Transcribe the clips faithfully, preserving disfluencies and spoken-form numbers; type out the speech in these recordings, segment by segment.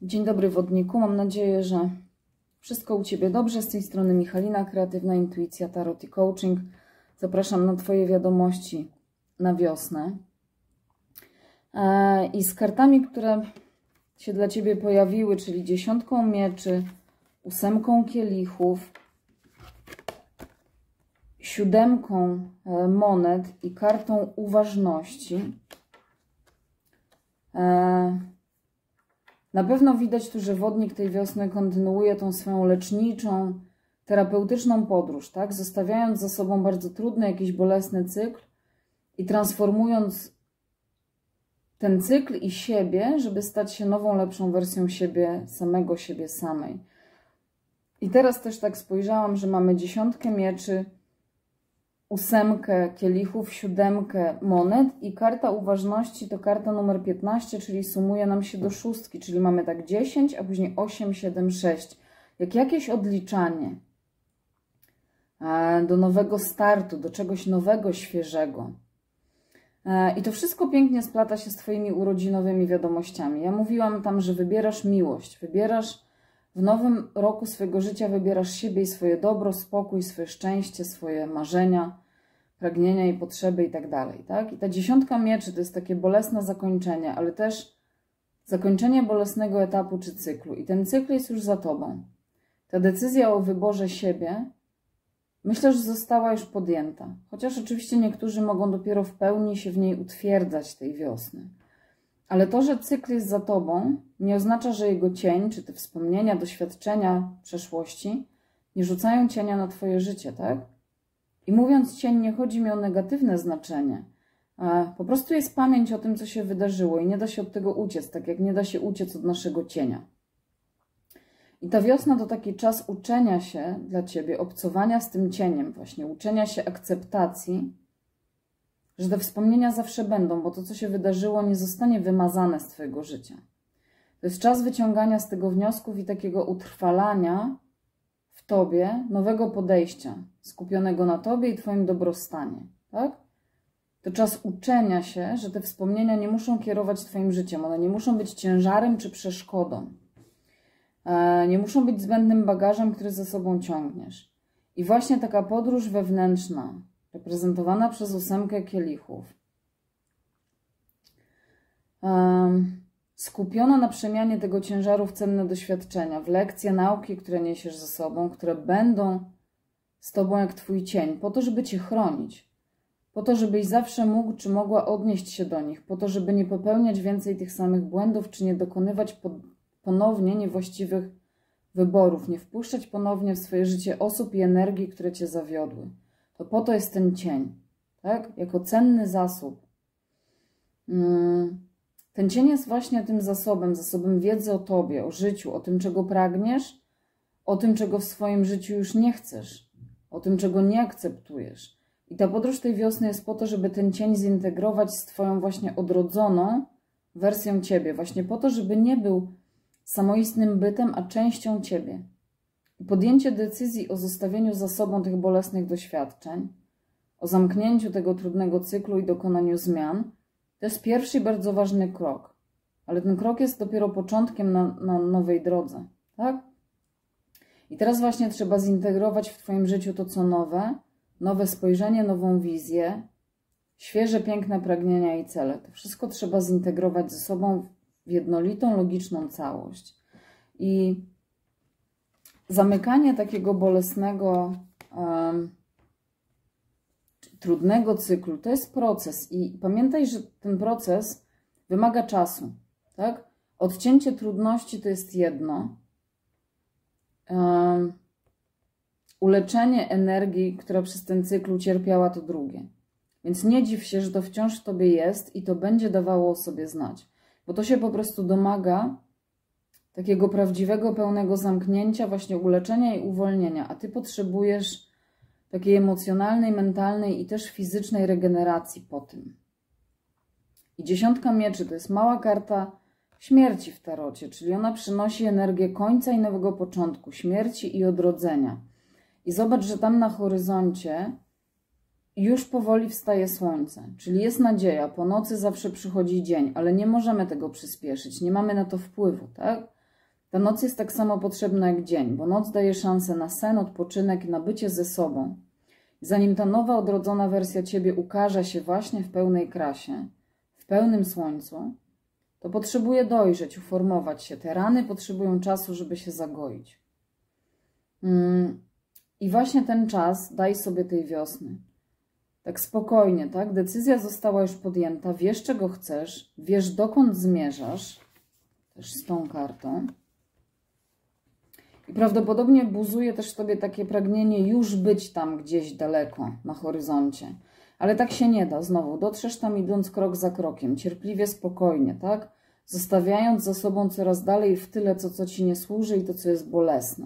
Dzień dobry wodniku, mam nadzieję, że wszystko u Ciebie dobrze. Z tej strony Michalina, Kreatywna Intuicja, Tarot i Coaching. Zapraszam na Twoje wiadomości na wiosnę. I z kartami, które się dla Ciebie pojawiły, czyli dziesiątką mieczy, ósemką kielichów, siódemką monet i kartą uważności. Na pewno widać tu, że wodnik tej wiosny kontynuuje tą swoją leczniczą, terapeutyczną podróż, tak? Zostawiając za sobą bardzo trudny, jakiś bolesny cykl i transformując ten cykl i siebie, żeby stać się nową, lepszą wersją siebie, samego siebie samej. I teraz też tak spojrzałam, że mamy dziesiątkę mieczy, ósemkę kielichów, siódemkę monet i karta uważności to karta numer piętnaście, czyli sumuje nam się do szóstki, czyli mamy tak dziesięć, a później osiem, siedem, sześć. Jak jakieś odliczanie do nowego startu, do czegoś nowego, świeżego. I to wszystko pięknie splata się z Twoimi urodzinowymi wiadomościami. Ja mówiłam tam, że wybierasz miłość, wybierasz w nowym roku swojego życia, wybierasz siebie i swoje dobro, spokój, swoje szczęście, swoje marzenia, pragnienia i potrzeby i tak dalej, tak? I ta dziesiątka mieczy to jest takie bolesne zakończenie, ale też zakończenie bolesnego etapu czy cyklu. I ten cykl jest już za Tobą. Ta decyzja o wyborze siebie, myślę, że została już podjęta. Chociaż oczywiście niektórzy mogą dopiero w pełni się w niej utwierdzać tej wiosny. Ale to, że cykl jest za Tobą, nie oznacza, że jego cień, czy te wspomnienia, doświadczenia przeszłości nie rzucają cienia na Twoje życie, tak? I mówiąc cień, nie chodzi mi o negatywne znaczenie. Po prostu jest pamięć o tym, co się wydarzyło i nie da się od tego uciec, tak jak nie da się uciec od naszego cienia. I ta wiosna to taki czas uczenia się dla Ciebie, obcowania z tym cieniem właśnie, uczenia się akceptacji, że te wspomnienia zawsze będą, bo to, co się wydarzyło, nie zostanie wymazane z Twojego życia. To jest czas wyciągania z tego wniosków i takiego utrwalania w Tobie nowego podejścia, skupionego na Tobie i Twoim dobrostanie, tak? To czas uczenia się, że te wspomnienia nie muszą kierować Twoim życiem, one nie muszą być ciężarem czy przeszkodą. Nie muszą być zbędnym bagażem, który za sobą ciągniesz. I właśnie taka podróż wewnętrzna, reprezentowana przez ósemkę kielichów, um, skupiona na przemianie tego ciężaru w cenne doświadczenia, w lekcje, nauki, które niesiesz ze sobą, które będą z Tobą jak Twój cień, po to, żeby Cię chronić, po to, żebyś zawsze mógł czy mogła odnieść się do nich, po to, żeby nie popełniać więcej tych samych błędów, czy nie dokonywać ponownie niewłaściwych wyborów, nie wpuszczać ponownie w swoje życie osób i energii, które Cię zawiodły. To po to jest ten cień, tak? Jako cenny zasób. Ten cień jest właśnie tym zasobem, zasobem wiedzy o Tobie, o życiu, o tym, czego pragniesz, o tym, czego w swoim życiu już nie chcesz, o tym, czego nie akceptujesz. I ta podróż tej wiosny jest po to, żeby ten cień zintegrować z Twoją właśnie odrodzoną wersją Ciebie. Właśnie po to, żeby nie był samoistnym bytem, a częścią Ciebie. I podjęcie decyzji o zostawieniu za sobą tych bolesnych doświadczeń, o zamknięciu tego trudnego cyklu i dokonaniu zmian, to jest pierwszy bardzo ważny krok. Ale ten krok jest dopiero początkiem na, na nowej drodze, tak? I teraz właśnie trzeba zintegrować w Twoim życiu to, co nowe, nowe spojrzenie, nową wizję, świeże, piękne pragnienia i cele. To wszystko trzeba zintegrować ze sobą w jednolitą, logiczną całość. I zamykanie takiego bolesnego, um, trudnego cyklu to jest proces. I pamiętaj, że ten proces wymaga czasu, tak? Odcięcie trudności to jest jedno. Um, uleczenie energii, która przez ten cykl ucierpiała, to drugie. Więc nie dziw się, że to wciąż w Tobie jest i to będzie dawało o sobie znać. Bo to się po prostu domaga takiego prawdziwego, pełnego zamknięcia, właśnie uleczenia i uwolnienia. A Ty potrzebujesz takiej emocjonalnej, mentalnej i też fizycznej regeneracji po tym. I dziesiątka mieczy to jest mała karta śmierci w tarocie, czyli ona przynosi energię końca i nowego początku, śmierci i odrodzenia. I zobacz, że tam na horyzoncie już powoli wstaje słońce, czyli jest nadzieja, po nocy zawsze przychodzi dzień, ale nie możemy tego przyspieszyć, nie mamy na to wpływu, tak? Ta noc jest tak samo potrzebna jak dzień, bo noc daje szansę na sen, odpoczynek i na bycie ze sobą. Zanim ta nowa, odrodzona wersja Ciebie ukaże się właśnie w pełnej krasie, w pełnym słońcu, to potrzebuje dojrzeć, uformować się. Te rany potrzebują czasu, żeby się zagoić. I właśnie ten czas daj sobie tej wiosny. Tak spokojnie, tak? Decyzja została już podjęta, wiesz, czego chcesz, wiesz, dokąd zmierzasz, też z tą kartą. I prawdopodobnie buzuje też w Tobie takie pragnienie już być tam gdzieś daleko, na horyzoncie. Ale tak się nie da, znowu, dotrzesz tam idąc krok za krokiem, cierpliwie, spokojnie, tak? Zostawiając za sobą coraz dalej w tyle to, co Ci nie służy i to, co jest bolesne.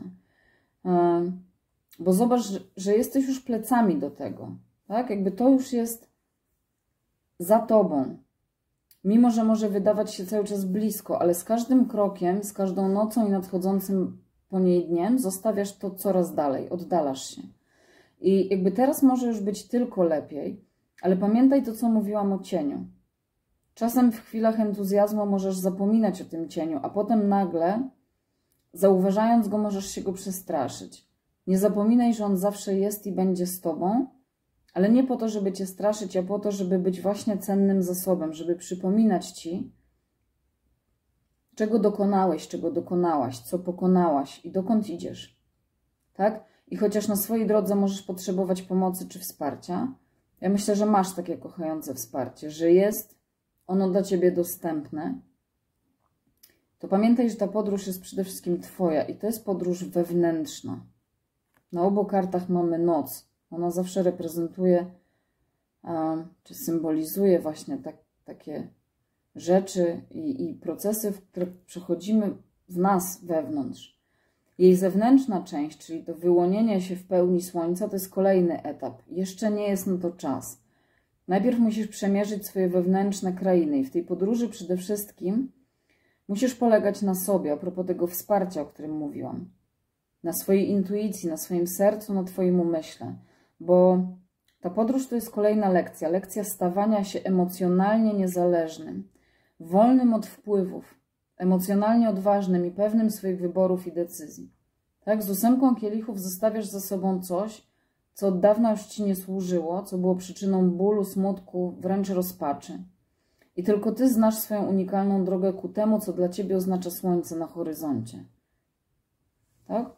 Bo zobacz, że jesteś już plecami do tego, tak? Jakby to już jest za Tobą. Mimo że może wydawać się cały czas blisko, ale z każdym krokiem, z każdą nocą i nadchodzącym po niej dniem zostawiasz to coraz dalej, oddalasz się. I jakby teraz może już być tylko lepiej, ale pamiętaj to, co mówiłam o cieniu. Czasem w chwilach entuzjazmu możesz zapominać o tym cieniu, a potem nagle, zauważając go, możesz się go przestraszyć. Nie zapominaj, że on zawsze jest i będzie z Tobą, ale nie po to, żeby Cię straszyć, a po to, żeby być właśnie cennym zasobem, żeby przypominać Ci, czego dokonałeś, czego dokonałaś, co pokonałaś i dokąd idziesz. Tak? I chociaż na swojej drodze możesz potrzebować pomocy czy wsparcia, ja myślę, że masz takie kochające wsparcie, że jest ono dla Ciebie dostępne, to pamiętaj, że ta podróż jest przede wszystkim Twoja i to jest podróż wewnętrzna. Na obu kartach mamy noc. Ona zawsze reprezentuje, czy symbolizuje właśnie tak, takie rzeczy i, i procesy, które przechodzimy w nas wewnątrz. Jej zewnętrzna część, czyli to wyłonienie się w pełni słońca, to jest kolejny etap. Jeszcze nie jest na to czas. Najpierw musisz przemierzyć swoje wewnętrzne krainy i w tej podróży przede wszystkim musisz polegać na sobie, a propos tego wsparcia, o którym mówiłam. Na swojej intuicji, na swoim sercu, na Twoim umyśle. Bo ta podróż to jest kolejna lekcja. Lekcja stawania się emocjonalnie niezależnym, wolnym od wpływów, emocjonalnie odważnym i pewnym swoich wyborów i decyzji. Tak? Z ósemką kielichów zostawiasz za sobą coś, co od dawna już Ci nie służyło, co było przyczyną bólu, smutku, wręcz rozpaczy. I tylko Ty znasz swoją unikalną drogę ku temu, co dla Ciebie oznacza słońce na horyzoncie. Tak?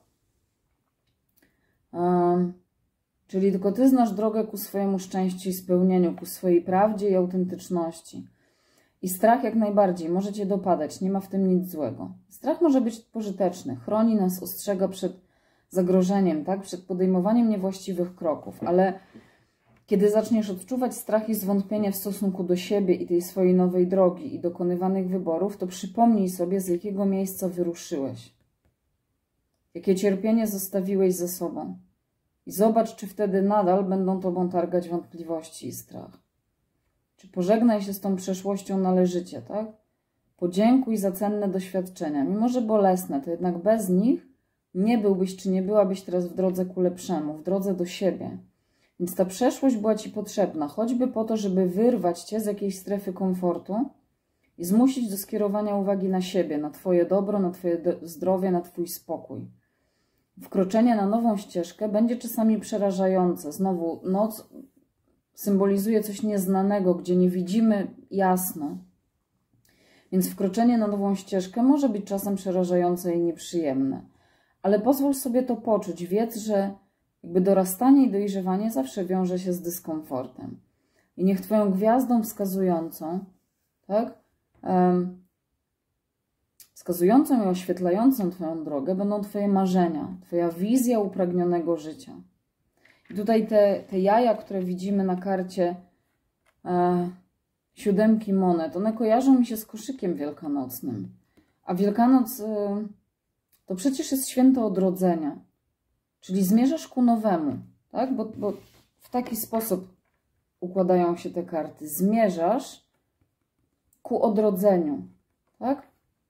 Um, czyli tylko Ty znasz drogę ku swojemu szczęściu i spełnieniu, ku swojej prawdzie i autentyczności. I strach jak najbardziej może Cię dopadać, nie ma w tym nic złego. Strach może być pożyteczny, chroni nas, ostrzega przed zagrożeniem, tak? Przed podejmowaniem niewłaściwych kroków, ale kiedy zaczniesz odczuwać strach i zwątpienie w stosunku do siebie i tej swojej nowej drogi i dokonywanych wyborów, to przypomnij sobie, z jakiego miejsca wyruszyłeś. Jakie cierpienie zostawiłeś za sobą. I zobacz, czy wtedy nadal będą Tobą targać wątpliwości i strach. Czy pożegnaj się z tą przeszłością należycie, tak? Podziękuj za cenne doświadczenia. Mimo że bolesne, to jednak bez nich nie byłbyś, czy nie byłabyś teraz w drodze ku lepszemu, w drodze do siebie. Więc ta przeszłość była Ci potrzebna, choćby po to, żeby wyrwać Cię z jakiejś strefy komfortu i zmusić do skierowania uwagi na siebie, na Twoje dobro, na Twoje zdrowie, na Twój spokój. Wkroczenie na nową ścieżkę będzie czasami przerażające. Znowu noc symbolizuje coś nieznanego, gdzie nie widzimy jasno. Więc wkroczenie na nową ścieżkę może być czasem przerażające i nieprzyjemne. Ale pozwól sobie to poczuć. Wiedz, że jakby dorastanie i dojrzewanie zawsze wiąże się z dyskomfortem. I niech Twoją gwiazdą wskazującą, tak, um, wskazującą i oświetlającą Twoją drogę będą Twoje marzenia, Twoja wizja upragnionego życia. I tutaj te, te jaja, które widzimy na karcie e, siódemki monet, one kojarzą mi się z koszykiem wielkanocnym. A Wielkanoc e, to przecież jest święto odrodzenia. Czyli zmierzasz ku nowemu, tak? Bo, bo w taki sposób układają się te karty. Zmierzasz ku odrodzeniu, tak?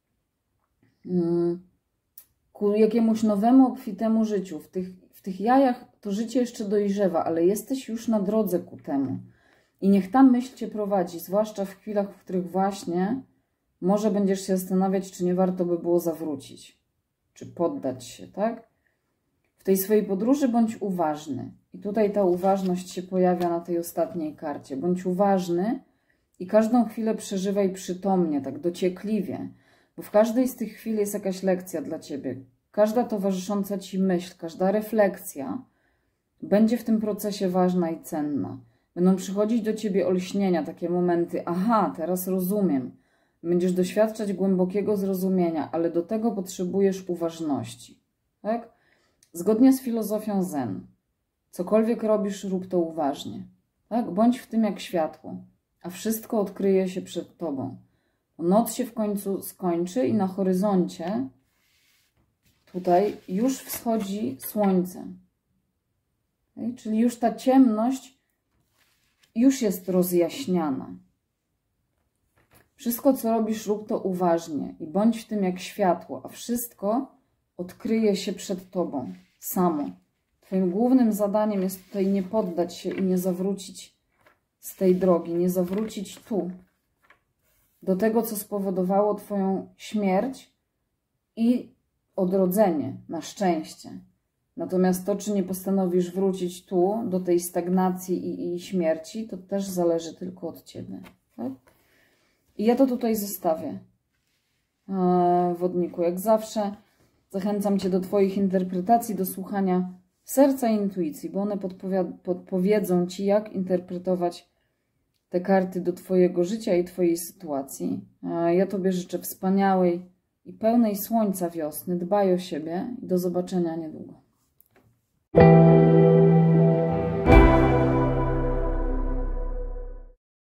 Ku jakiemuś nowemu, obfitemu życiu. W tych, w tych jajach to życie jeszcze dojrzewa, ale jesteś już na drodze ku temu. I niech ta myśl Cię prowadzi, zwłaszcza w chwilach, w których właśnie może będziesz się zastanawiać, czy nie warto by było zawrócić. czy poddać się, tak? W tej swojej podróży bądź uważny. I tutaj ta uważność się pojawia na tej ostatniej karcie. Bądź uważny i każdą chwilę przeżywaj przytomnie, tak dociekliwie, bo w każdej z tych chwil jest jakaś lekcja dla ciebie. Każda towarzysząca ci myśl, każda refleksja będzie w tym procesie ważna i cenna. Będą przychodzić do ciebie olśnienia, takie momenty, aha, teraz rozumiem. Będziesz doświadczać głębokiego zrozumienia, ale do tego potrzebujesz uważności. Tak? Zgodnie z filozofią Zen, cokolwiek robisz, rób to uważnie. Tak? Bądź w tym jak światło, a wszystko odkryje się przed tobą. Noc się w końcu skończy i na horyzoncie tutaj już wschodzi słońce. Okay? Czyli już ta ciemność już jest rozjaśniana. Wszystko, co robisz, rób to uważnie i bądź w tym jak światło, a wszystko odkryje się przed tobą samo. Twoim głównym zadaniem jest tutaj nie poddać się i nie zawrócić z tej drogi, nie zawrócić tu, do tego, co spowodowało twoją śmierć i odrodzenie, na szczęście. Natomiast to, czy nie postanowisz wrócić tu, do tej stagnacji i, i śmierci, to też zależy tylko od ciebie. Tak? I ja to tutaj zostawię, e, wodniku. Jak zawsze zachęcam cię do twoich interpretacji, do słuchania serca i intuicji, bo one podpowiedzą ci, jak interpretować te karty do twojego życia i twojej sytuacji. E, ja tobie życzę wspaniałej i pełnej słońca wiosny. Dbaj o siebie i do zobaczenia niedługo.